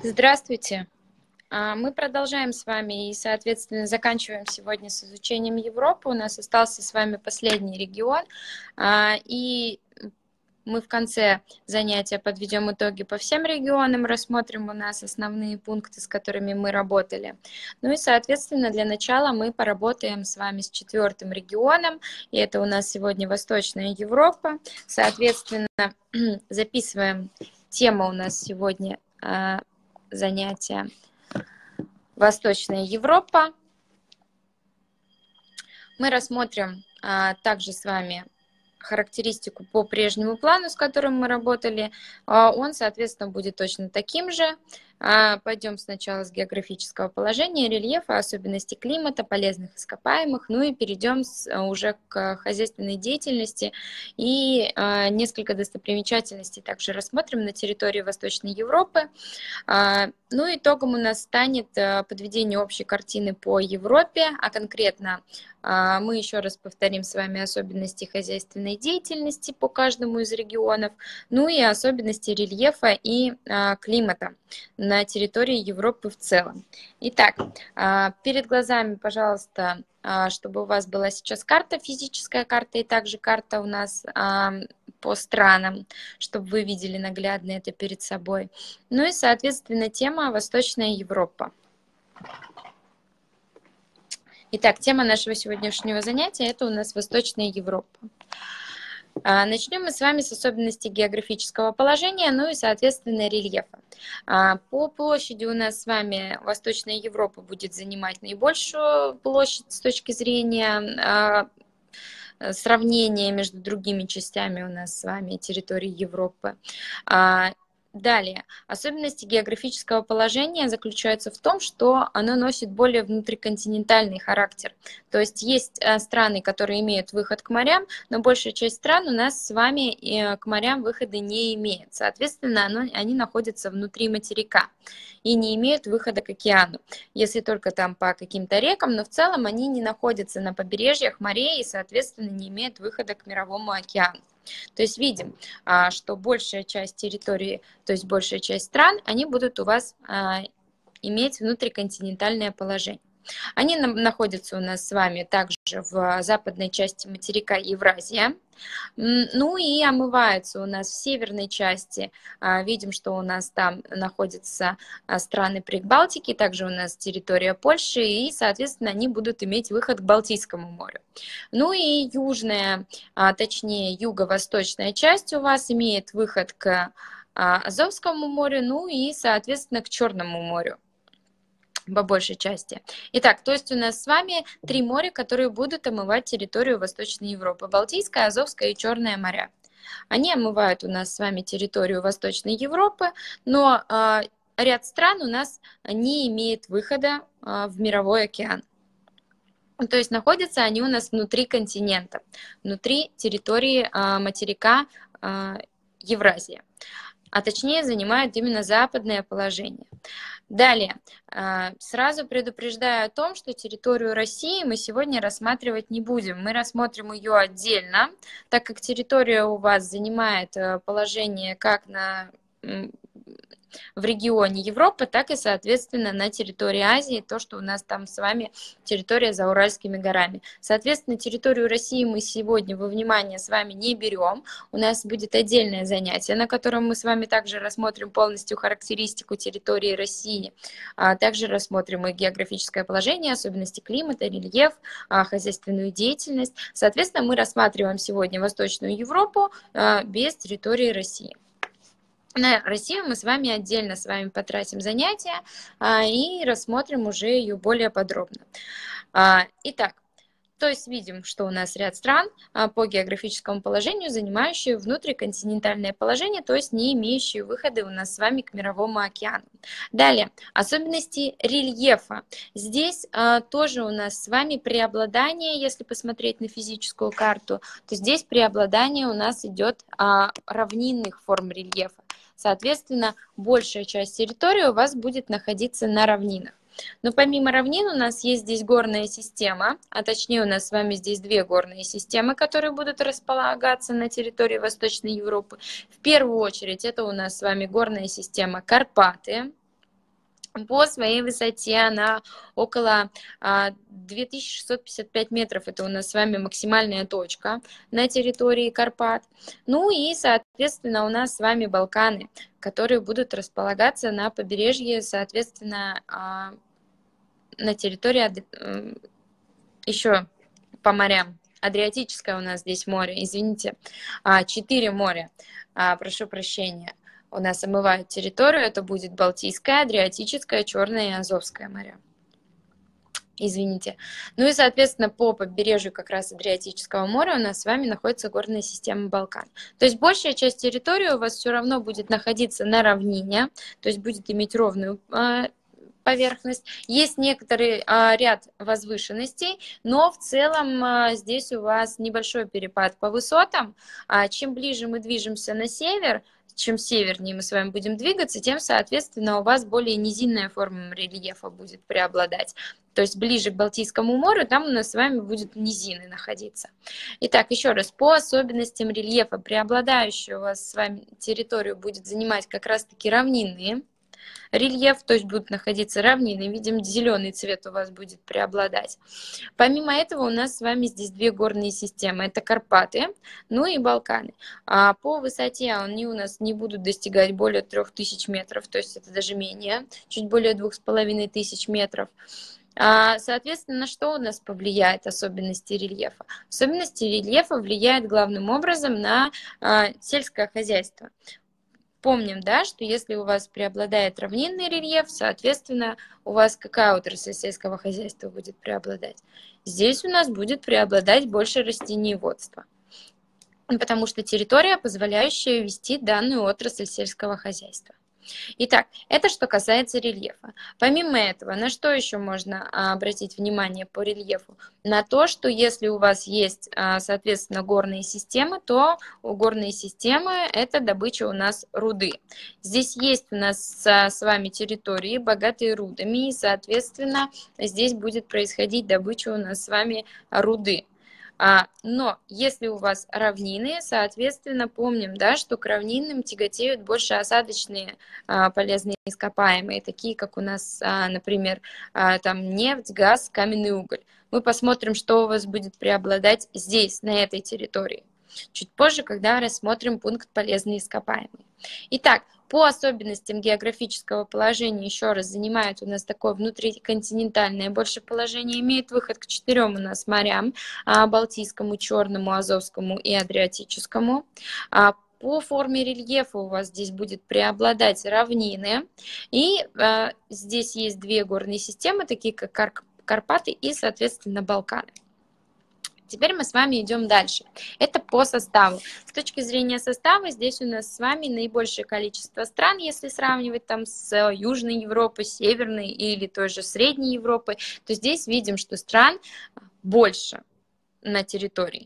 Здравствуйте. Мы продолжаем с вами и, соответственно, заканчиваем сегодня с изучением Европы. У нас остался с вами последний регион. И мы в конце занятия подведем итоги по всем регионам, рассмотрим у нас основные пункты, с которыми мы работали. Ну и, соответственно, для начала мы поработаем с вами с четвертым регионом, и это у нас сегодня Восточная Европа. Соответственно, записываем тему у нас сегодня занятия Восточная Европа. Мы рассмотрим также с вами характеристику по прежнему плану, с которым мы работали. Он, соответственно, будет точно таким же. Пойдем сначала с географического положения, рельефа, особенностей климата, полезных ископаемых, ну и перейдем уже к хозяйственной деятельности и несколько достопримечательностей также рассмотрим на территории Восточной Европы. Ну, итогом у нас станет подведение общей картины по Европе, а конкретно мы еще раз повторим с вами особенности хозяйственной деятельности по каждому из регионов, ну и особенности рельефа и климата на территории Европы в целом. Итак, перед глазами, пожалуйста, чтобы у вас была сейчас карта, физическая карта и также карта у нас по странам, чтобы вы видели наглядно это перед собой. Ну и, соответственно, тема Восточная Европа. Итак, тема нашего сегодняшнего занятия – это у нас Восточная Европа. Начнем мы с вами с особенностей географического положения, ну и, соответственно, рельефа. По площади у нас с вами Восточная Европа будет занимать наибольшую площадь с точки зрения сравнения между другими частями у нас с вами территории Европы. Далее, особенности географического положения заключаются в том, что оно носит более внутриконтинентальный характер. То есть есть страны, которые имеют выход к морям, но большая часть стран у нас с вами к морям выхода не имеет. Соответственно, они находятся внутри материка и не имеют выхода к океану, если только там по каким-то рекам, но в целом они не находятся на побережьях морей и, соответственно, не имеют выхода к мировому океану. То есть видим, что большая часть территории, то есть большая часть стран, они будут у вас иметь внутриконтинентальное положение. Они находятся у нас с вами также в западной части материка Евразия. Ну и омываются у нас в северной части. Видим, что у нас там находятся страны Прибалтики, также у нас территория Польши, и, соответственно, они будут иметь выход к Балтийскому морю. Ну и южная, точнее юго-восточная часть у вас имеет выход к Азовскому морю, ну и, соответственно, к Черному морю по большей части. Итак, то есть у нас с вами 3 моря, которые будут омывать территорию Восточной Европы. Балтийское, Азовское и Черное моря. Они омывают у нас с вами территорию Восточной Европы, но ряд стран у нас не имеет выхода в мировой океан. То есть находятся они у нас внутри континента, внутри территории материка Евразия. А точнее занимают именно западное положение. Далее, сразу предупреждаю о том, что территорию России мы сегодня рассматривать не будем. Мы рассмотрим ее отдельно, так как территория у вас занимает положение как в регионе Европы, так и, соответственно, на территории Азии, то, что у нас там с вами территория за Уральскими горами. Соответственно, территорию России мы сегодня во внимание с вами не берем. У нас будет отдельное занятие, на котором мы с вами также рассмотрим полностью характеристику территории России. Также рассмотрим и географическое положение, особенности климата, рельеф, хозяйственную деятельность. Соответственно, мы рассматриваем сегодня Восточную Европу без территории России. На Россию мы с вами отдельно потратим занятия и рассмотрим уже ее более подробно. Итак, то есть видим, что у нас ряд стран по географическому положению, занимающие внутриконтинентальное положение, то есть не имеющие выхода у нас с вами к Мировому океану. Далее, особенности рельефа. Здесь тоже у нас с вами преобладание, если посмотреть на физическую карту, то здесь преобладание у нас идет равнинных форм рельефа. Соответственно, большая часть территории у вас будет находиться на равнинах. Но помимо равнин у нас есть здесь горная система, а точнее у нас с вами здесь 2 горные системы, которые будут располагаться на территории Восточной Европы. В первую очередь это у нас с вами горная система Карпаты. По своей высоте она около 2655 метров. Это у нас с вами максимальная точка на территории Карпат. Ну и, соответственно, у нас с вами Балканы, которые будут располагаться на побережье, соответственно, на территории еще по морям. Адриатическое у нас здесь море, извините, 4 моря, прошу прощения, у нас омывают территорию, это будет Балтийское, Адриатическое, Черное и Азовское моря. Извините. Ну и, соответственно, по побережью как раз Адриатического моря у нас с вами находится горная система Балкан. То есть большая часть территории у вас все равно будет находиться на равнине, то есть будет иметь ровную поверхность. Есть некоторый ряд возвышенностей, но в целом здесь у вас небольшой перепад по высотам. Чем ближе мы движемся на север, чем севернее мы с вами будем двигаться, тем, соответственно, у вас более низинная форма рельефа будет преобладать. То есть ближе к Балтийскому морю, там у нас с вами будет низины находиться. Итак, еще раз, по особенностям рельефа, преобладающую у вас с вами территорию будет занимать как раз-таки равнинные рельеф, то есть будут находиться равнины, видим, зеленый цвет у вас будет преобладать. Помимо этого у нас с вами здесь две горные системы, это Карпаты, ну и Балканы. По высоте они у нас не будут достигать более 3000 метров, то есть это даже менее, чуть более 2500 метров. Соответственно, на что у нас повлияет особенности рельефа? Особенности рельефа влияют главным образом на сельское хозяйство. Помним, да, что если у вас преобладает равнинный рельеф, соответственно, у вас какая отрасль сельского хозяйства будет преобладать? Здесь у нас будет преобладать больше растениеводства, потому что территория, позволяющая вести данную отрасль сельского хозяйства. Итак, это что касается рельефа. Помимо этого, на что еще можно обратить внимание по рельефу? На то, что если у вас есть, соответственно, горные системы, то у горной системы это добыча у нас руды. Здесь есть у нас с вами территории, богатые рудами, и, соответственно, здесь будет происходить добыча у нас с вами руды. Но если у вас равнины, соответственно, помним, да, что к равнинам тяготеют больше осадочные полезные ископаемые, такие как у нас, например, там нефть, газ, каменный уголь. Мы посмотрим, что у вас будет преобладать здесь, на этой территории. Чуть позже, когда рассмотрим пункт полезные ископаемые. Итак, по особенностям географического положения, еще раз, занимает у нас такое внутриконтинентальное больше положение, имеет выход к 4 у нас морям, Балтийскому, Черному, Азовскому и Адриатическому. По форме рельефа у вас здесь будет преобладать равнины, и здесь есть две горные системы, такие как Карпаты и, соответственно, Балканы. Теперь мы с вами идем дальше. Это по составу. С точки зрения состава здесь у нас с вами наибольшее количество стран, если сравнивать там с Южной Европой, Северной или той же Средней Европой, то здесь видим, что стран больше на территории.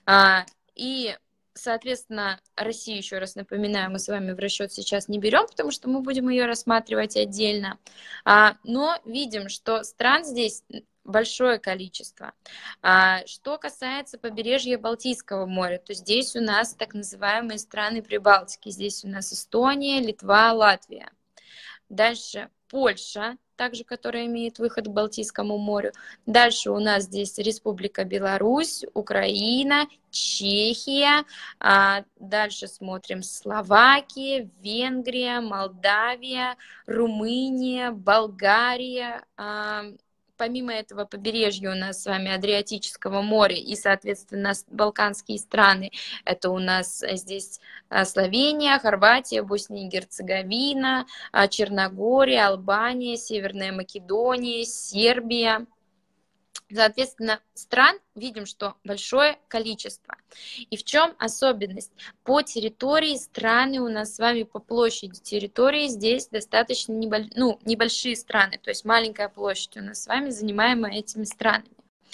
И, соответственно, Россию, еще раз напоминаю, мы с вами в расчет сейчас не берем, потому что мы будем ее рассматривать отдельно. Но видим, что стран здесь большое количество. Что касается побережья Балтийского моря, то здесь у нас так называемые страны Прибалтики. Здесь у нас Эстония, Литва, Латвия. Дальше Польша, также которая имеет выход к Балтийскому морю. Дальше у нас здесь Республика Беларусь, Украина, Чехия. Дальше смотрим Словакия, Венгрия, Молдавия, Румыния, Болгария. Помимо этого побережья у нас с вами Адриатического моря и, соответственно, балканские страны. Это у нас здесь Словения, Хорватия, Босния и Герцеговина, Черногория, Албания, Северная Македония, Сербия. Соответственно, стран видим, что большое количество. И в чем особенность? По территории страны у нас с вами по площади территории здесь достаточно небольшие страны, то есть маленькая площадь у нас с вами занимаемая этими странами.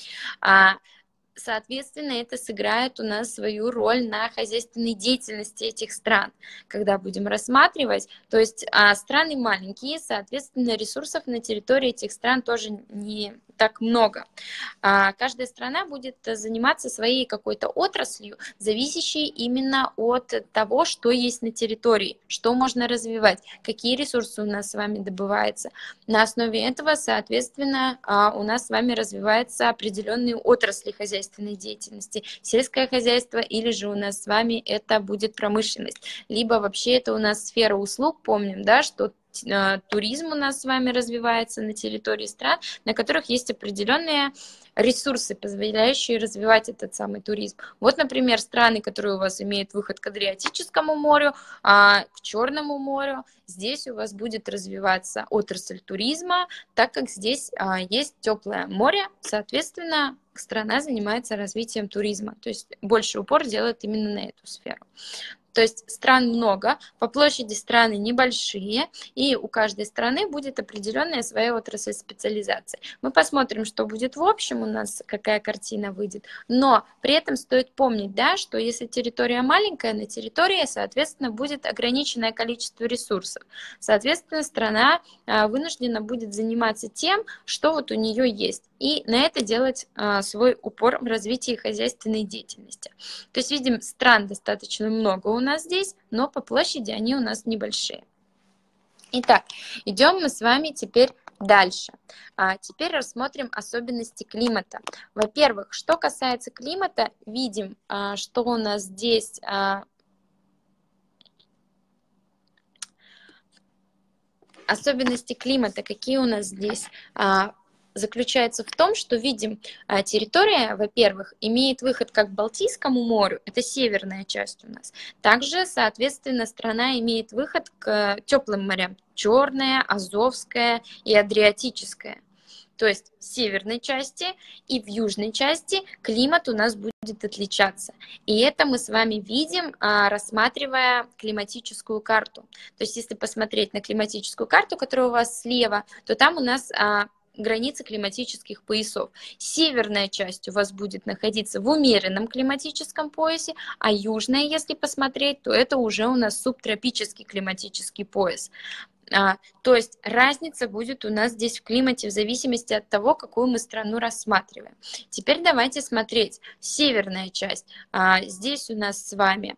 Соответственно, это сыграет у нас свою роль на хозяйственной деятельности этих стран, когда будем рассматривать. То есть страны маленькие, соответственно, ресурсов на территории этих стран тоже так много. Каждая страна будет заниматься своей какой-то отраслью, зависящей именно от того, что есть на территории, что можно развивать, какие ресурсы у нас с вами добываются. На основе этого, соответственно, у нас с вами развиваются определенные отрасли хозяйственной деятельности, сельское хозяйство или же у нас с вами это будет промышленность, либо вообще это у нас сфера услуг, помним, да, что туризм у нас с вами развивается на территории стран, на которых есть определенные ресурсы, позволяющие развивать этот самый туризм. Вот, например, страны, которые у вас имеют выход к Адриатическому морю, к Черному морю, здесь у вас будет развиваться отрасль туризма, так как здесь есть теплое море, соответственно, страна занимается развитием туризма, то есть больше упор делает именно на эту сферу. То есть стран много, по площади страны небольшие, и у каждой страны будет определенная своя отрасль специализации. Мы посмотрим, что будет в общем у нас, какая картина выйдет, но при этом стоит помнить, да, что если территория маленькая, на территории, соответственно, будет ограниченное количество ресурсов. Соответственно, страна вынуждена будет заниматься тем, что вот у нее есть, и на это делать свой упор в развитии хозяйственной деятельности. То есть, видим, стран достаточно много у нас здесь, но по площади они у нас небольшие. Итак, идем мы с вами теперь дальше. Теперь рассмотрим особенности климата. Во-первых, что касается климата, видим, что у нас здесь особенности климата, какие у нас здесь заключается в том, что видим, территория, во-первых, имеет выход как к Балтийскому морю, это северная часть у нас. Также, соответственно, страна имеет выход к теплым морям, Черное, Азовское и Адриатическое. То есть в северной части и в южной части климат у нас будет отличаться. И это мы с вами видим, рассматривая климатическую карту. То есть если посмотреть на климатическую карту, которая у вас слева, то там у нас границы климатических поясов. Северная часть у вас будет находиться в умеренном климатическом поясе, а южная, если посмотреть, то это уже у нас субтропический климатический пояс. То есть разница будет у нас здесь в климате в зависимости от того, какую мы страну рассматриваем. Теперь давайте смотреть. Северная часть. Здесь у нас с вами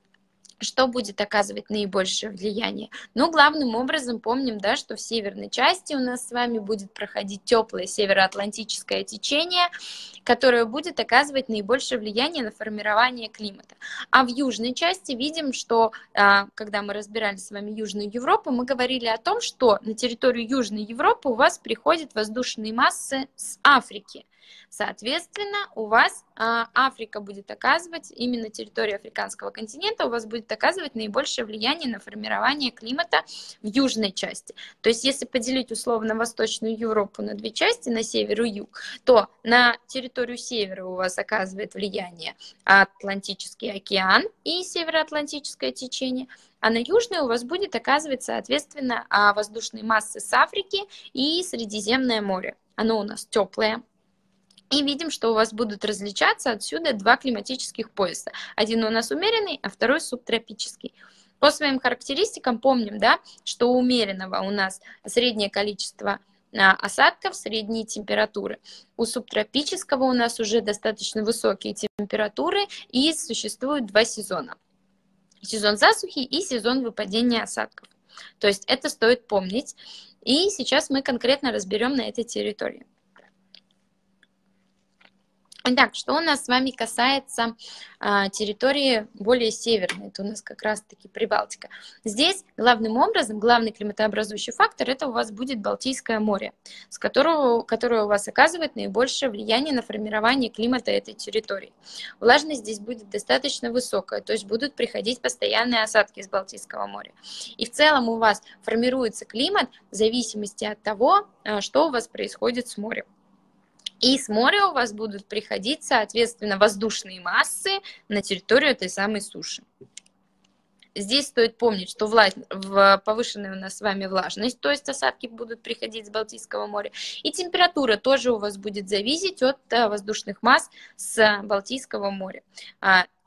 что будет оказывать наибольшее влияние? Ну, главным образом помним, да, что в северной части у нас с вами будет проходить теплое североатлантическое течение, которое будет оказывать наибольшее влияние на формирование климата. А в южной части видим, что когда мы разбирали с вами Южную Европу, мы говорили о том, что на территорию Южной Европы у вас приходят воздушные массы с Африки. Соответственно, у вас Африка будет оказывать, именно территория африканского континента у вас будет оказывать наибольшее влияние на формирование климата в южной части. То есть, если поделить условно Восточную Европу на две части, на север и юг, то на территорию севера у вас оказывает влияние Атлантический океан и североатлантическое течение, а на южной у вас будет оказывать, соответственно, воздушные массы с Африки и Средиземное море. Оно у нас теплое. И видим, что у вас будут различаться отсюда два климатических пояса. Один у нас умеренный, а второй субтропический. По своим характеристикам помним, да, что у умеренного у нас среднее количество осадков, средние температуры. У субтропического у нас уже достаточно высокие температуры и существует два сезона. Сезон засухи и сезон выпадения осадков. То есть это стоит помнить. И сейчас мы конкретно разберем на этой территории. Итак, что у нас с вами касается территории более северной, это у нас как раз-таки Прибалтика. Здесь главным образом, главный климатообразующий фактор, это у вас будет Балтийское море, которое у вас оказывает наибольшее влияние на формирование климата этой территории. Влажность здесь будет достаточно высокая, то есть будут приходить постоянные осадки из Балтийского моря. И в целом у вас формируется климат в зависимости от того, что у вас происходит с морем. И с моря у вас будут приходить, соответственно, воздушные массы на территорию этой самой суши. Здесь стоит помнить, что повышенная у нас с вами влажность, то есть осадки будут приходить с Балтийского моря, и температура тоже у вас будет зависеть от воздушных масс с Балтийского моря.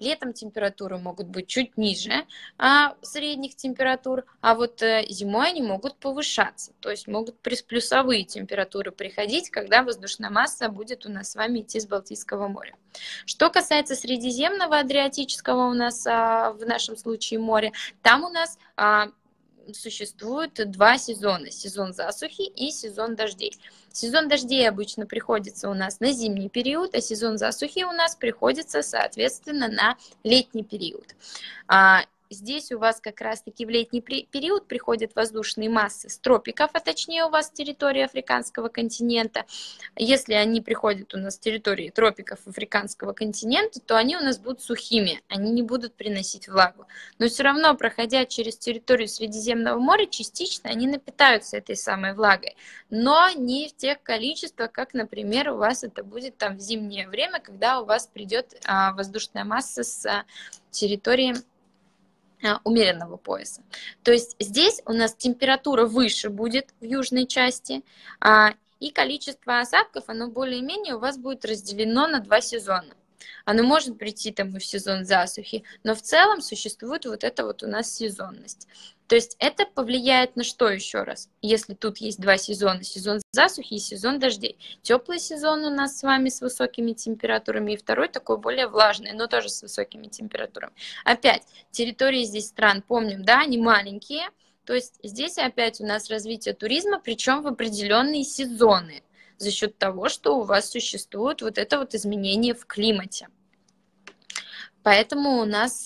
Летом температуры могут быть чуть ниже средних температур, а вот зимой они могут повышаться, то есть могут плюсовые температуры приходить, когда воздушная масса будет у нас с вами идти с Балтийского моря. Что касается Средиземного, Адриатического у нас в нашем случае моря, там у нас существует два сезона: сезон засухи и сезон дождей. Сезон дождей обычно приходится у нас на зимний период, а сезон засухи у нас приходится, соответственно, на летний период. Здесь у вас как раз-таки в летний период приходят воздушные массы с тропиков, а точнее у вас с территории африканского континента. Если они приходят у нас с территории тропиков африканского континента, то они у нас будут сухими, они не будут приносить влагу. Но все равно, проходя через территорию Средиземного моря, частично они напитаются этой самой влагой, но не в тех количествах, как, например, у вас это будет там в зимнее время, когда у вас придет воздушная масса с территории умеренного пояса. То есть здесь у нас температура выше будет в южной части, и количество осадков, оно более-менее у вас будет разделено на два сезона. Оно может прийти там и в сезон засухи, но в целом существует вот эта вот у нас сезонность. То есть это повлияет на что еще раз? Если тут есть два сезона: сезон засухи и сезон дождей. Теплый сезон у нас с вами с высокими температурами, и второй такой более влажный, но тоже с высокими температурами. Опять, территории здесь стран, помним, да, они маленькие, то есть здесь опять у нас развитие туризма, причем в определенные сезоны, за счет того, что у вас существует вот это вот изменение в климате. Поэтому у нас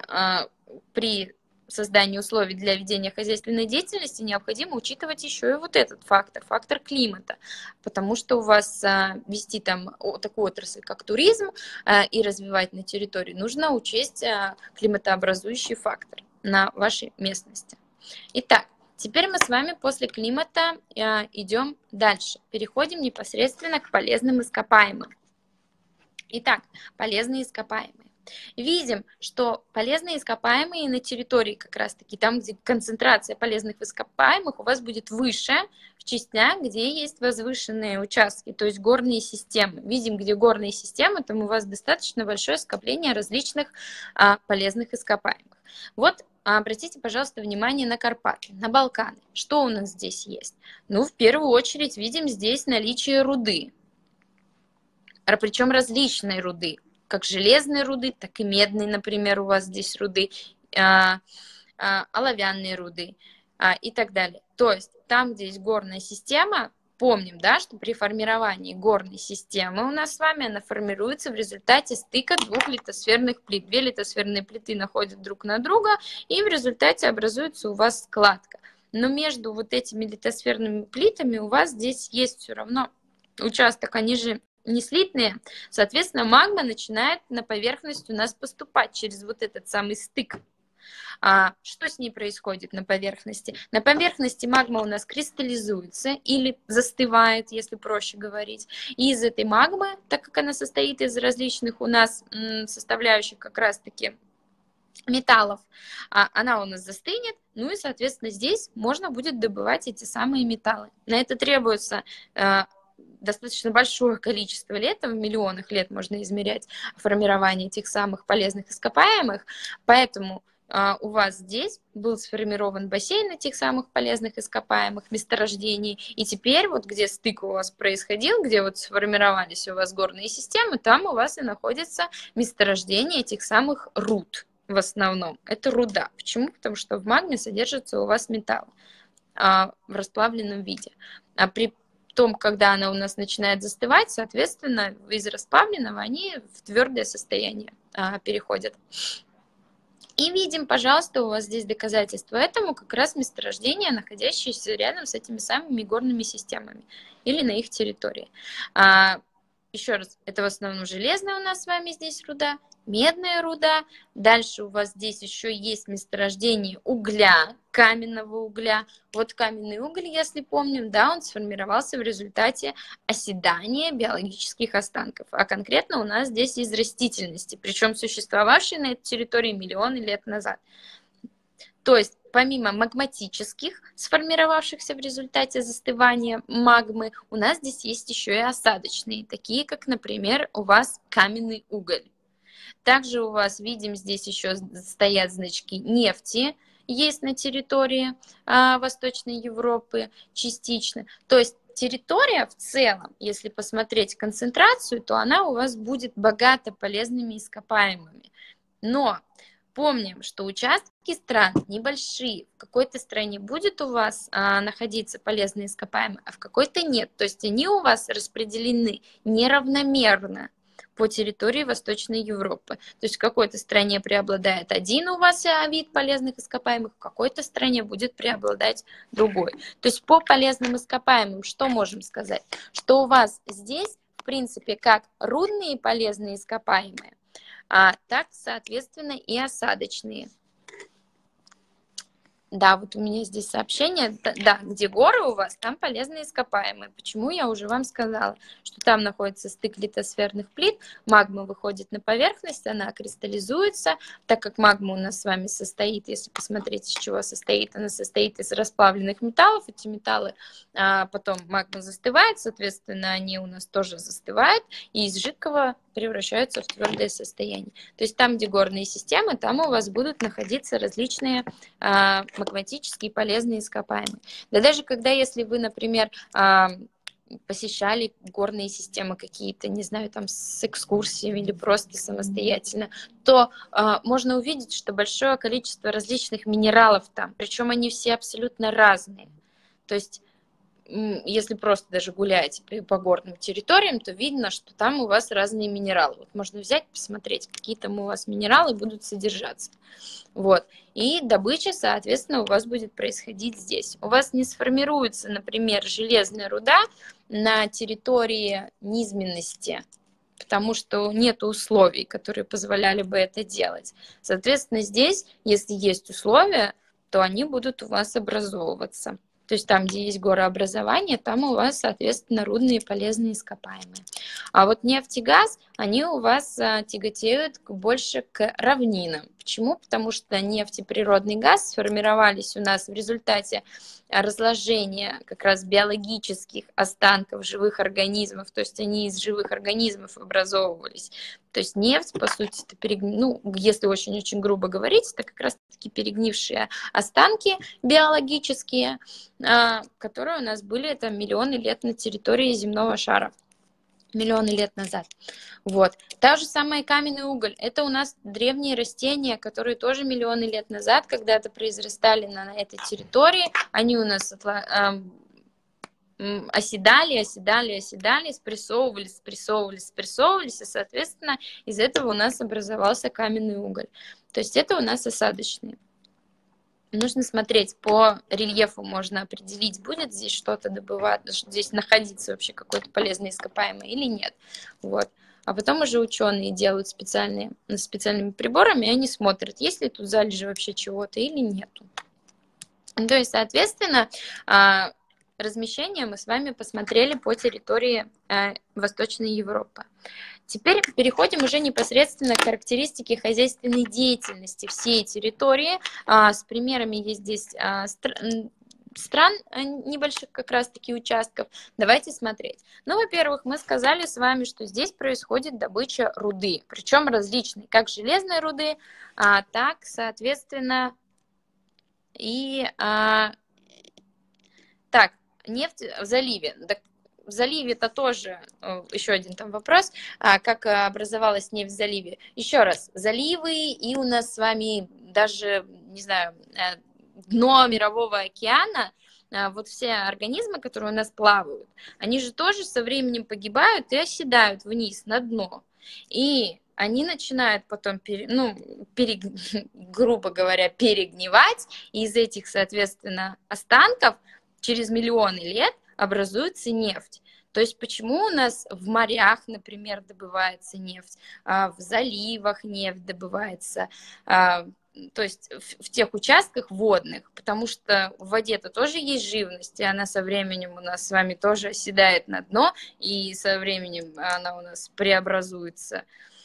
при создании условий для ведения хозяйственной деятельности необходимо учитывать еще и вот этот фактор, фактор климата, потому что у вас вести там такую отрасль, как туризм, и развивать на территории, нужно учесть климатообразующий фактор на вашей местности. Итак, теперь мы с вами после климата идем дальше, переходим непосредственно к полезным ископаемым. Итак, полезные ископаемые. Видим, что полезные ископаемые на территории, как раз таки там, где концентрация полезных ископаемых у вас будет выше, в частях, где есть возвышенные участки, то есть горные системы. Видим, где горные системы, там у вас достаточно большое скопление различных полезных ископаемых. Вот обратите, пожалуйста, внимание на Карпаты, на Балканы. Что у нас здесь есть? Ну, в первую очередь видим здесь наличие руды, причем различные руды, как железные руды, так и медные, например, у вас здесь руды, оловянные руды и так далее. То есть там, где есть горная система, помним, да, что при формировании горной системы у нас с вами она формируется в результате стыка двух литосферных плит. Две литосферные плиты находят друг на друга, и в результате образуется у вас складка. Но между вот этими литосферными плитами у вас здесь есть все равно участок, они же не слитные, соответственно, магма начинает на поверхность у нас поступать через вот этот самый стык. Что с ней происходит на поверхности? На поверхности магма у нас кристаллизуется или застывает, если проще говорить. И из этой магмы, так как она состоит из различных у нас составляющих как раз-таки металлов, она у нас застынет, ну и, соответственно, здесь можно будет добывать эти самые металлы. На это требуется достаточно большое количество лет, в миллионах лет можно измерять формирование этих самых полезных ископаемых, поэтому у вас здесь был сформирован бассейн этих самых полезных ископаемых месторождений, и теперь вот где стык у вас происходил, где вот сформировались у вас горные системы, там у вас и находится месторождение этих самых руд в основном. Это руда. Почему? Потому что в магме содержится у вас металл в расплавленном виде. А при том, когда она у нас начинает застывать, соответственно, из расплавленного они в твердое состояние переходят. И видим, пожалуйста, у вас здесь доказательство этому как раз месторождения, находящиеся рядом с этими самыми горными системами или на их территории. Еще раз, это в основном железная у нас с вами здесь руда, медная руда. Дальше у вас здесь еще есть месторождение угля, каменного угля. Вот каменный уголь, если помним, да, он сформировался в результате оседания биологических останков. А конкретно у нас здесь из растительности, причем существовавшей на этой территории миллионы лет назад. То есть помимо магматических, сформировавшихся в результате застывания магмы, у нас здесь есть еще и осадочные, такие как, например, у вас каменный уголь. Также у вас, видим, здесь еще стоят значки нефти, есть на территории Восточной Европы частично. То есть территория в целом, если посмотреть концентрацию, то она у вас будет богата полезными ископаемыми. Но помним, что участки стран небольшие. В какой-то стране будет у вас находиться полезные ископаемые, а в какой-то нет. То есть они у вас распределены неравномерно по территории Восточной Европы. То есть в какой-то стране преобладает один у вас вид полезных ископаемых, в какой-то стране будет преобладать другой. То есть по полезным ископаемым что можем сказать? Что у вас здесь, в принципе, как рудные полезные ископаемые, так, соответственно, и осадочные. Да, вот у меня здесь сообщение, да, где горы у вас, там полезные ископаемые. Почему? Я уже вам сказала, что там находится стык литосферных плит, магма выходит на поверхность, она кристаллизуется, так как магма у нас с вами состоит, если посмотреть, из чего состоит, она состоит из расплавленных металлов, эти металлы потом магма застывает, соответственно, они у нас тоже застывают, и из жидкого превращаются в твердое состояние. То есть там, где горные системы, там у вас будут находиться различные магматические полезные ископаемые. Да даже когда, если вы, например, посещали горные системы какие-то, не знаю, там с экскурсиями или просто самостоятельно, то можно увидеть, что большое количество различных минералов там, причем они все абсолютно разные. То есть если просто даже гуляете по горным территориям, то видно, что там у вас разные минералы. Вот можно взять, посмотреть, какие там у вас минералы будут содержаться. Вот. И добыча, соответственно, у вас будет происходить здесь. У вас не сформируется, например, железная руда на территории низменности, потому что нет условий, которые позволяли бы это делать. Соответственно, здесь, если есть условия, то они будут у вас образовываться. То есть там, где есть горообразование, там у вас, соответственно, рудные полезные ископаемые. А вот нефть и газ, они у вас тяготеют больше к равнинам. Почему? Потому что нефть и природный газ сформировались у нас в результате разложения как раз биологических останков живых организмов, то есть они из живых организмов образовывались. То есть нефть, по сути, это если очень-очень грубо говорить, это как раз-таки перегнившие останки биологические, которые у нас были там миллионы лет на территории земного шара. Миллионы лет назад. Вот. Та же самая каменный уголь. Это у нас древние растения, которые тоже миллионы лет назад когда-то произрастали на этой территории. Они у нас оседали, спрессовывались, и, соответственно, из этого у нас образовался каменный уголь. То есть это у нас осадочные. Нужно смотреть по рельефу, можно определить, будет здесь что-то добывать, здесь находиться вообще какое-то полезное ископаемое или нет. Вот. А потом уже ученые делают специальными приборами, и они смотрят, есть ли тут залежи вообще чего-то или нету. То есть, соответственно, размещение мы с вами посмотрели по территории Восточной Европы. Теперь переходим уже непосредственно к характеристике хозяйственной деятельности всей территории. С примерами есть здесь стран небольших как раз-таки участков. Давайте смотреть. Ну, во-первых, мы сказали с вами, что здесь происходит добыча руды, причем различной, как железной руды, так, соответственно, и так, нефть в заливе. В заливе это тоже еще один там вопрос, как образовалась нефть в заливе. Еще раз, заливы и у нас с вами даже, не знаю, дно Мирового океана, вот все организмы, которые у нас плавают, они же тоже со временем погибают и оседают вниз на дно. И они начинают потом, грубо говоря, перегнивать, и из этих, соответственно, останков через миллионы лет образуется нефть. То есть почему у нас в морях, например, добывается нефть, в заливах нефть добывается, то есть в тех участках водных, потому что в воде-то тоже есть живность, и она со временем у нас с вами тоже оседает на дно, и со временем она у нас преобразуется,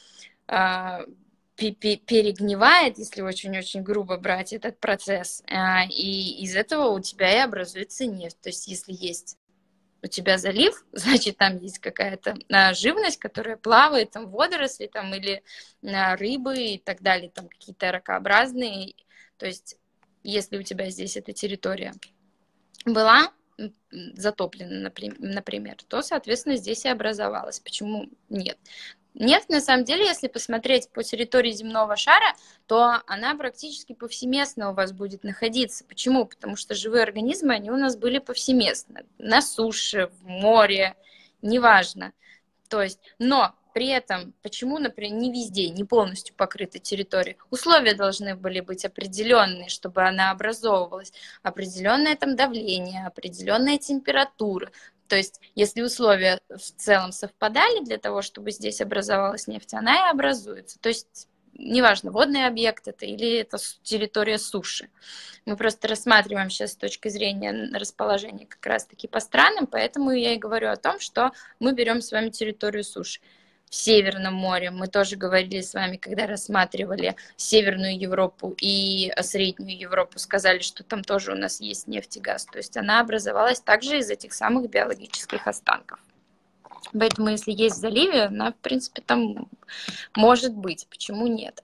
перегнивает, если очень-очень грубо брать этот процесс, и из этого у тебя и образуется нефть. То есть если есть у тебя залив, значит, там есть какая-то живность, которая плавает, там водоросли там, или рыбы и так далее, там какие-то ракообразные. То есть, если у тебя здесь эта территория была затоплена, например, то, соответственно, здесь и образовалась. Почему нет? Нефть, на самом деле, если посмотреть по территории земного шара, то она практически повсеместно у вас будет находиться. Почему? Потому что живые организмы, они у нас были повсеместно. На суше, в море, неважно. То есть, но при этом, почему, например, не везде, не полностью покрыта территория? Условия должны были быть определенные, чтобы она образовывалась. Определенное там давление, определенная температура. То есть, если условия в целом совпадали для того, чтобы здесь образовалась нефть, она и образуется. То есть, неважно, водный объект это или это территория суши. Мы просто рассматриваем сейчас с точки зрения расположения как раз-таки по странам, поэтому я и говорю о том, что мы берем с вами территорию суши. В Северном море мы тоже говорили с вами, когда рассматривали Северную Европу и Среднюю Европу, сказали, что там тоже у нас есть нефть и газ. То есть она образовалась также из этих самых биологических останков. Поэтому если есть в заливе, она, в принципе, там может быть. Почему нет?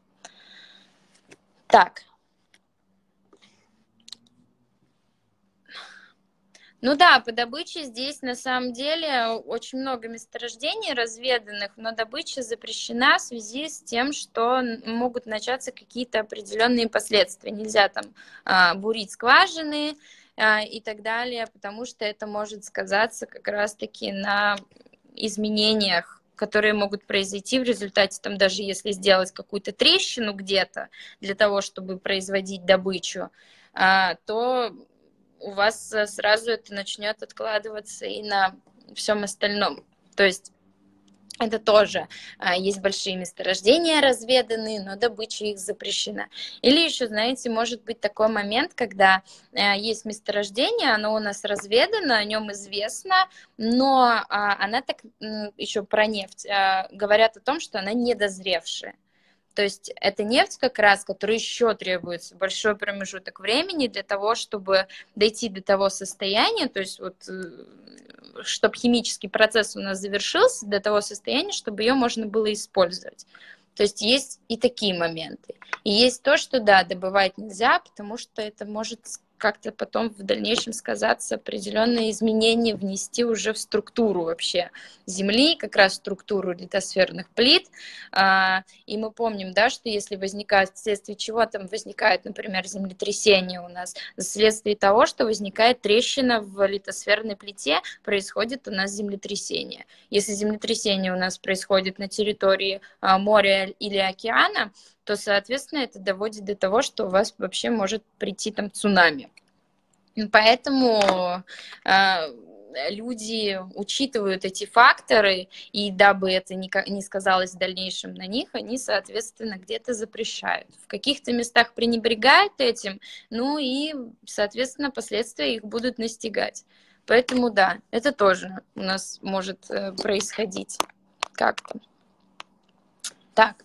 Так. Ну да, по добыче здесь на самом деле очень много месторождений разведанных, но добыча запрещена в связи с тем, что могут начаться какие-то определенные последствия. Нельзя там бурить скважины и так далее, потому что это может сказаться как раз-таки на изменениях, которые могут произойти в результате, там, даже если сделать какую-то трещину где-то для того, чтобы производить добычу, то у вас сразу это начнет откладываться и на всем остальном. То есть это тоже есть большие месторождения разведанные, но добыча их запрещена. Или еще, знаете, может быть такой момент, когда есть месторождение, оно у нас разведано, о нем известно, но она так, еще про нефть, говорят о том, что она недозревшая. То есть это нефть как раз, которой еще требуется большой промежуток времени для того, чтобы дойти до того состояния, то есть вот чтобы химический процесс у нас завершился до того состояния, чтобы ее можно было использовать. То есть и такие моменты. И есть то, что да, добывать нельзя, потому что это может как-то потом в дальнейшем сказаться, определенные изменения внести уже в структуру вообще Земли, как раз в структуру литосферных плит. И мы помним, да, что если возникает, вследствие чего там возникает, например, землетрясение у нас, вследствие того, что возникает трещина в литосферной плите, происходит у нас землетрясение. Если землетрясение у нас происходит на территории моря или океана, то, соответственно, это доводит до того, что у вас вообще может прийти там цунами. Поэтому люди учитывают эти факторы, и дабы это не сказалось в дальнейшем на них, они, соответственно, где-то запрещают. В каких-то местах пренебрегают этим, ну и, соответственно, последствия их будут настигать. Поэтому да, это тоже у нас может происходить как-то. Так.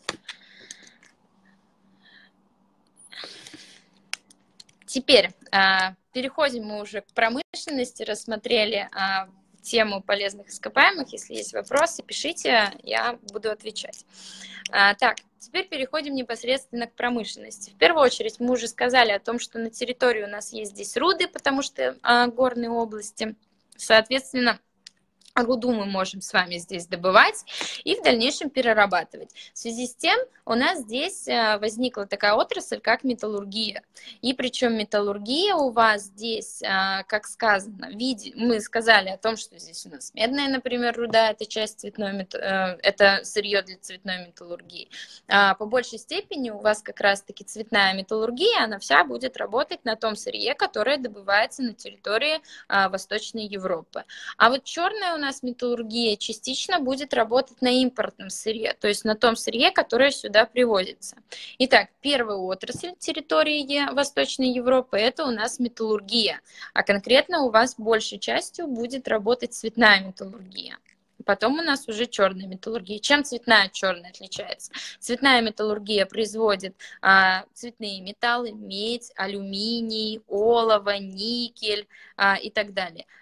Теперь переходим мы уже к промышленности, рассмотрели тему полезных ископаемых. Если есть вопросы, пишите, я буду отвечать. Так, теперь переходим непосредственно к промышленности. В первую очередь мы уже сказали о том, что на территории у нас есть здесь руды, потому что горные области, соответственно, руду мы можем с вами здесь добывать и в дальнейшем перерабатывать. В связи с тем у нас здесь возникла такая отрасль, как металлургия. И причем металлургия у вас здесь, как сказано, мы сказали о том, что здесь у нас медная, например, руда, это часть это сырье для цветной металлургии. По большей степени у вас как раз-таки цветная металлургия, она вся будет работать на том сырье, которое добывается на территории Восточной Европы. А вот черная у нас металлургия частично будет работать на импортном сырье, то есть на том сырье, которое сюда привозится. Итак, первая отрасль территории Восточной Европы – это у нас металлургия, а конкретно у вас большей частью будет работать цветная металлургия. Потом у нас уже черная металлургия. Чем цветная от черной отличается? Цветная металлургия производит цветные металлы, медь, алюминий, олово, никель и так далее.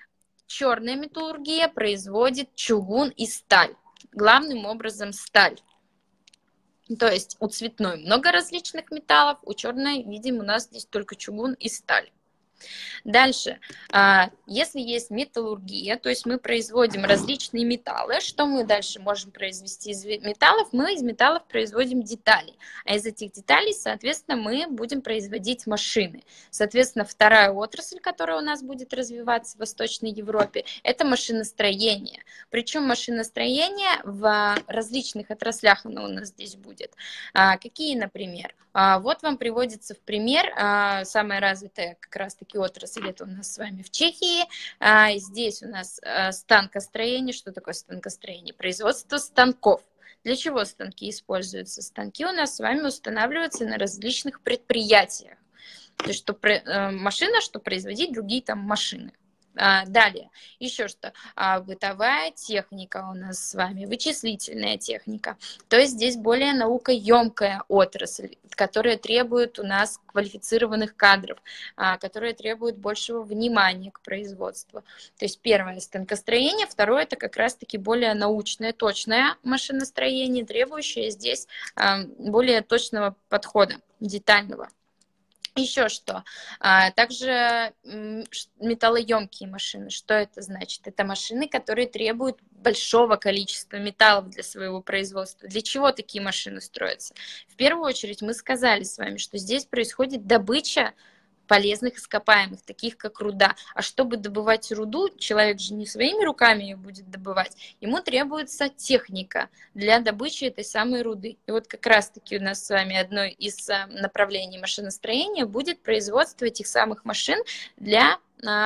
черная металлургия производит чугун и сталь. Главным образом сталь. То есть у цветной много различных металлов, у черной, видим, у нас здесь только чугун и сталь. Дальше, если есть металлургия, то есть мы производим различные металлы, что мы дальше можем произвести из металлов? Мы из металлов производим детали, а из этих деталей, соответственно, мы будем производить машины. Соответственно, вторая отрасль, которая у нас будет развиваться в Восточной Европе, это машиностроение. Причем машиностроение в различных отраслях оно у нас здесь будет. Какие, например? Вот вам приводится в пример самая развитая как раз-таки отрасль, это у нас с вами в Чехии. Здесь у нас станкостроение. Что такое станкостроение? Производство станков. Для чего станки используются? Станки у нас с вами устанавливаются на различных предприятиях. То есть что машина, что производить другие там машины. Далее, еще что, бытовая техника у нас с вами, вычислительная техника, то есть здесь более наукоемкая отрасль, которая требует у нас квалифицированных кадров, которая требует большего внимания к производству. То есть первое – станкостроение, второе – это как раз-таки более научное, точное машиностроение, требующее здесь более точного подхода, детального. Еще что? Также металлоемкие машины. Что это значит? Это машины, которые требуют большого количества металлов для своего производства. Для чего такие машины строятся? В первую очередь мы сказали с вами, что здесь происходит добыча полезных ископаемых, таких как руда. А чтобы добывать руду, человек же не своими руками ее будет добывать, ему требуется техника для добычи этой самой руды. И вот как раз-таки у нас с вами одно из направлений машиностроения будет производство этих самых машин для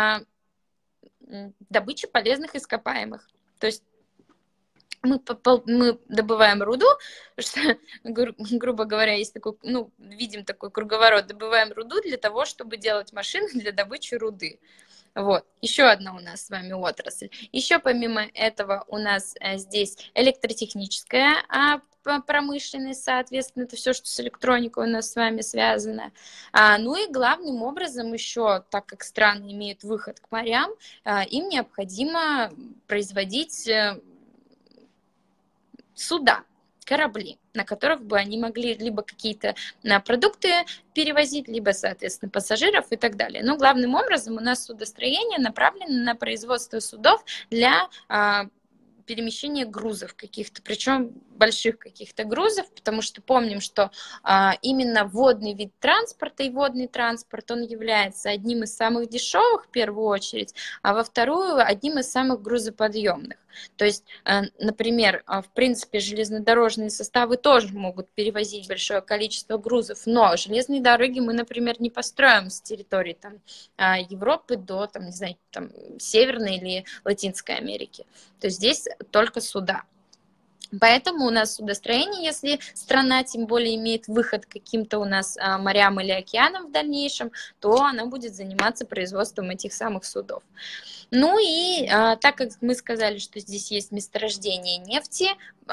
добычи полезных ископаемых. То есть мы добываем руду, что, грубо говоря, есть такой, видим такой круговорот, добываем руду для того, чтобы делать машины для добычи руды. Вот, еще одна у нас с вами отрасль. Еще помимо этого у нас здесь электротехническая промышленность, соответственно, это все, что с электроникой у нас с вами связано. Ну и главным образом еще, так как страны имеют выход к морям, им необходимо производить суда, корабли, на которых бы они могли либо какие-то продукты перевозить, либо, соответственно, пассажиров и так далее. Но главным образом у нас судостроение направлено на производство судов для перемещения грузов каких-то, причем больших каких-то грузов, потому что помним, что именно водный вид транспорта и водный транспорт, он является одним из самых дешевых в первую очередь, а во вторую одним из самых грузоподъемных. То есть, например, в принципе, железнодорожные составы тоже могут перевозить большое количество грузов, но железные дороги мы, например, не построим с территории там, Европы до, там, не знаю, там, Северной или Латинской Америки. То есть здесь только суда. Поэтому у нас судостроение, если страна тем более имеет выход к каким-то у нас морям или океанам в дальнейшем, то она будет заниматься производством этих самых судов. Ну и так как мы сказали, что здесь есть месторождение нефти,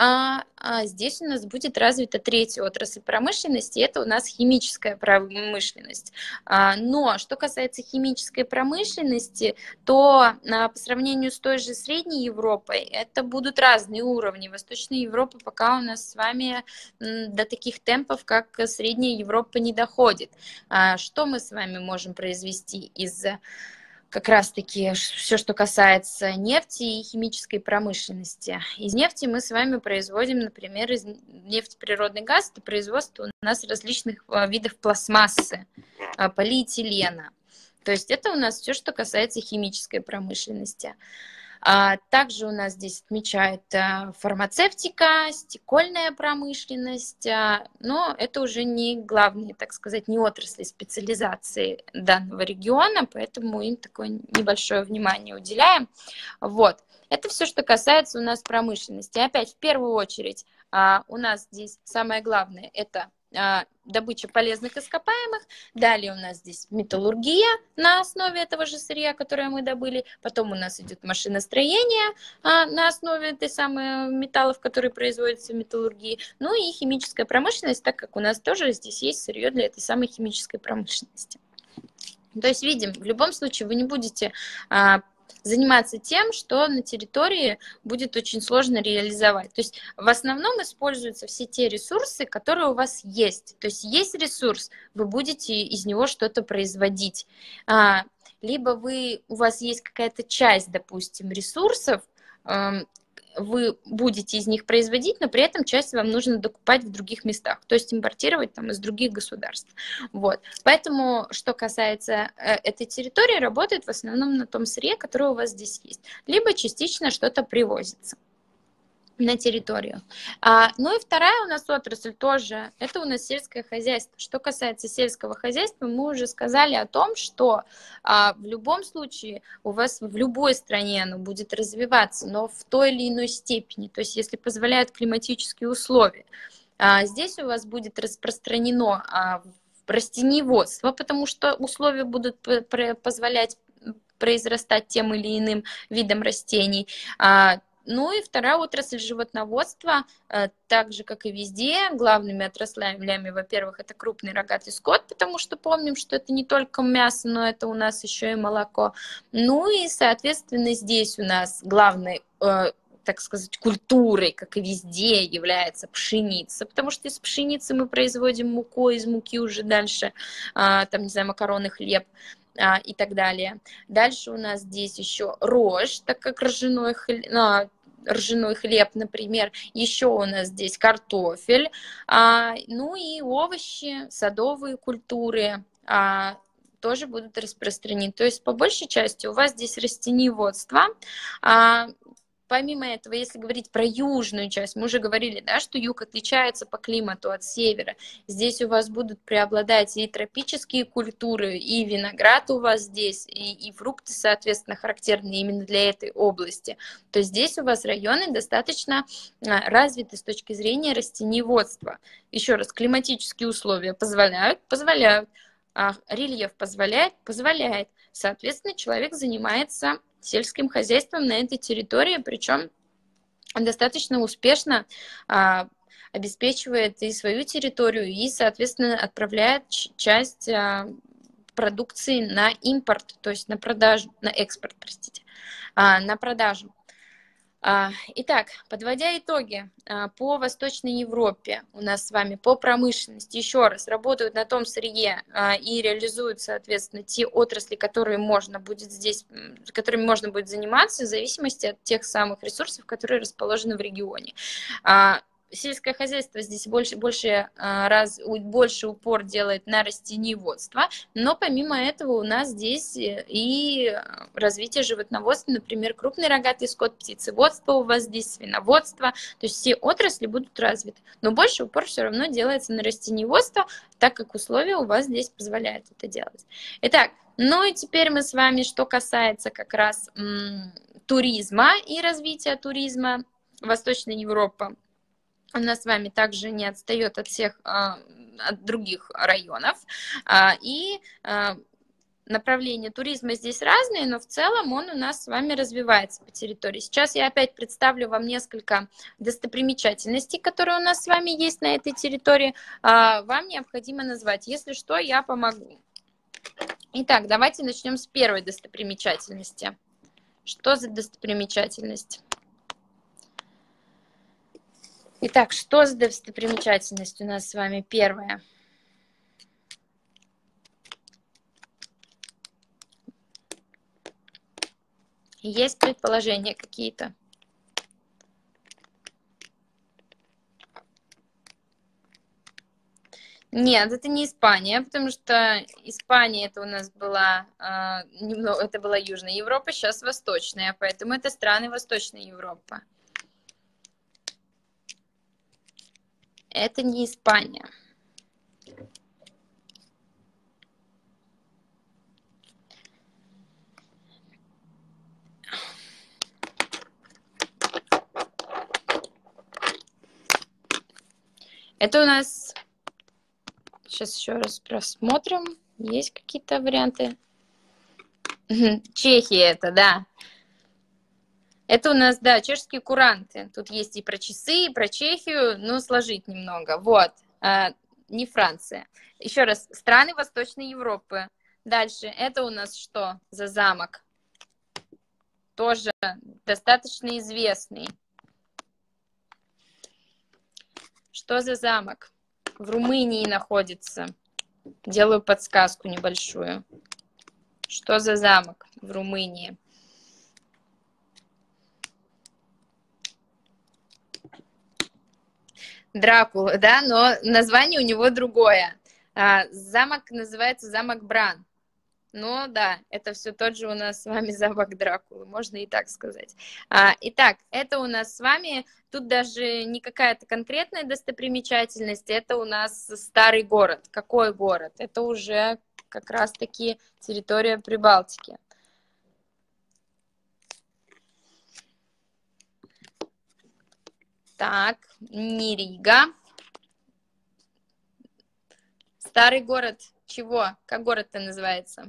здесь у нас будет развита третья отрасль промышленности, это у нас химическая промышленность. Но что касается химической промышленности, то по сравнению с той же Средней Европой, это будут разные уровни. Восточная Европа пока у нас с вами до таких темпов, как Средняя Европа, не доходит. Что мы с вами можем произвести из как раз-таки все, что касается нефти и химической промышленности. Из нефти мы с вами производим, например, из нефти природный газ, это производство у нас различных видов пластмассы, полиэтилена. То есть это у нас все, что касается химической промышленности. Также у нас здесь отмечают фармацевтика, стекольная промышленность, но это уже не главные, так сказать, не отрасли специализации данного региона, поэтому им такое небольшое внимание уделяем. Вот. Это все, что касается у нас промышленности. Опять, в первую очередь, у нас здесь самое главное – это добыча полезных ископаемых. Далее у нас здесь металлургия на основе этого же сырья, которое мы добыли. Потом у нас идет машиностроение на основе этой самой металлов, которые производятся в металлургии. Ну и химическая промышленность, так как у нас тоже здесь есть сырье для этой самой химической промышленности. То есть видим, в любом случае вы не будете заниматься тем, что на территории будет очень сложно реализовать. То есть в основном используются все те ресурсы, которые у вас есть. То есть есть ресурс, вы будете из него что-то производить. Либо у вас есть какая-то часть, допустим, ресурсов, вы будете из них производить, но при этом часть вам нужно докупать в других местах, то есть импортировать там из других государств. Вот. Поэтому, что касается этой территории, работает в основном на том сырье, которое у вас здесь есть, либо частично что-то привозится на территорию. Ну и вторая у нас отрасль тоже, это у нас сельское хозяйство. Что касается сельского хозяйства, мы уже сказали о том, что в любом случае у вас в любой стране оно будет развиваться, но в той или иной степени, то есть если позволяют климатические условия. Здесь у вас будет распространено растениеводство, потому что условия будут позволять произрастать тем или иным видом растений. Ну и вторая отрасль животноводства, так же, как и везде, главными отраслями, во-первых, это крупный рогатый скот, потому что помним, что это не только мясо, но это у нас еще и молоко. Ну и, соответственно, здесь у нас главной, так сказать, культурой, как и везде, является пшеница, потому что из пшеницы мы производим муку, из муки уже дальше, там, не знаю, макароны, хлеб, и так далее. Дальше у нас здесь еще рожь, так как ржаной хлеб, например. Еще у нас здесь картофель, ну и овощи, садовые культуры тоже будут распространены. То есть по большей части у вас здесь растениеводство. Помимо этого, если говорить про южную часть, мы уже говорили, да, что юг отличается по климату от севера. Здесь у вас будут преобладать и тропические культуры, и виноград у вас здесь, и фрукты, соответственно, характерные именно для этой области. То есть здесь у вас районы достаточно развиты с точки зрения растениеводства. Еще раз, климатические условия позволяют? Позволяют. Рельеф позволяет. Соответственно, человек занимается сельским хозяйством на этой территории, причем достаточно успешно обеспечивает и свою территорию, и, соответственно, отправляет часть продукции на импорт, то есть на продажу, на экспорт, простите, на продажу. Итак, подводя итоги, по Восточной Европе у нас с вами по промышленности, еще раз, работают на том сырье и реализуют, соответственно, те отрасли, которыми можно будет заниматься в зависимости от тех самых ресурсов, которые расположены в регионе. Сельское хозяйство здесь больше упор делает на растениеводство, но помимо этого у нас здесь и развитие животноводства, например, крупный рогатый скот, птицеводство у вас здесь, свиноводство, то есть все отрасли будут развиты, но больше упор все равно делается на растениеводство, так как условия у вас здесь позволяют это делать. Итак, ну и теперь мы с вами, что касается как раз туризма и развития туризма, Восточная Европа у нас с вами также не отстает от всех, от других районов. И направления туризма здесь разные, но в целом он у нас с вами развивается по территории. Сейчас я опять представлю вам несколько достопримечательностей, которые у нас с вами есть на этой территории. Вам необходимо назвать. Если что, я помогу. Итак, давайте начнем с первой достопримечательности. Что за достопримечательность? Итак, что за достопримечательность у нас с вами первая? Есть предположения какие-то? Нет, это не Испания, потому что Испания это у нас была немного, это была Южная Европа, сейчас Восточная, поэтому это страны Восточной Европы. Это не Испания. Это у нас... Сейчас еще раз просмотрим. Есть какие-то варианты? Чехия это, да. Это у нас, да, чешские куранты. Тут есть и про часы, и про Чехию, но сложить немного. Вот, не Франция. Еще раз, страны Восточной Европы. Дальше, это у нас что за замок? тоже достаточно известный. Что за замок? В Румынии находится. Делаю подсказку небольшую. Что за замок в Румынии? Дракула, да, но название у него другое. Замок называется замок Бран. Ну да, это все тот же у нас с вами замок Дракулы, можно и так сказать. Итак, это у нас с вами, тут даже не какая-то конкретная достопримечательность, это у нас старый город. Какой город? Это уже как раз-таки территория Прибалтики. Так, не Рига. Старый город чего? Как город-то называется?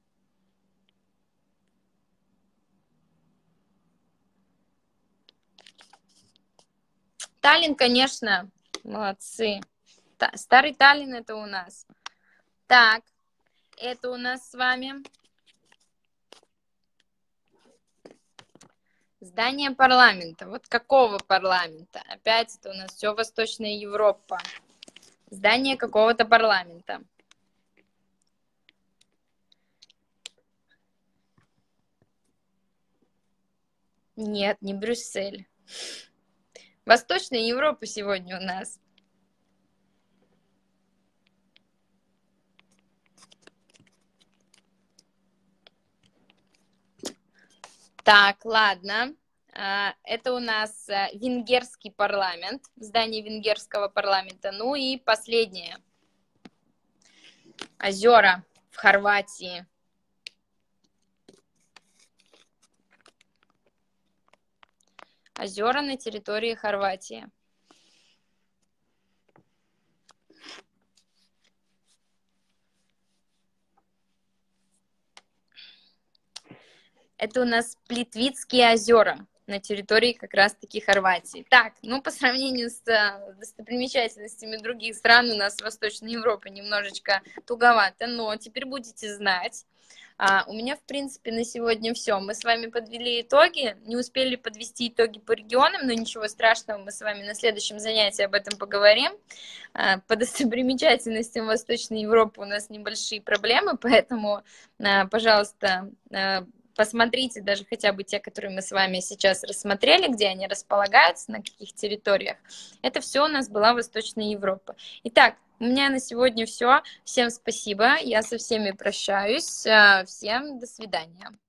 Таллин, конечно. Молодцы. Старый Таллин это у нас. Так, это у нас с вами здание парламента. Вот какого парламента? Опять это у нас все Восточная Европа. Здание какого-то парламента. Нет, не Брюссель. Восточная Европа сегодня у нас. Так, ладно. Это у нас венгерский парламент, здание венгерского парламента. Ну и последнее. Озера в Хорватии. Озера на территории Хорватии. Это у нас Плитвицкие озера на территории как раз-таки Хорватии. Так, ну по сравнению с достопримечательностями других стран у нас Восточная Европа немножечко туговато, но теперь будете знать. У меня, в принципе, на сегодня все. Мы с вами подвели итоги, не успели подвести итоги по регионам, но ничего страшного, мы с вами на следующем занятии об этом поговорим. По достопримечательностям Восточной Европы у нас небольшие проблемы, поэтому, пожалуйста, посмотрите даже хотя бы те, которые мы с вами сейчас рассмотрели, где они располагаются, на каких территориях. Это все у нас была Восточная Европа. Итак, у меня на сегодня все. Всем спасибо. Я со всеми прощаюсь. Всем до свидания.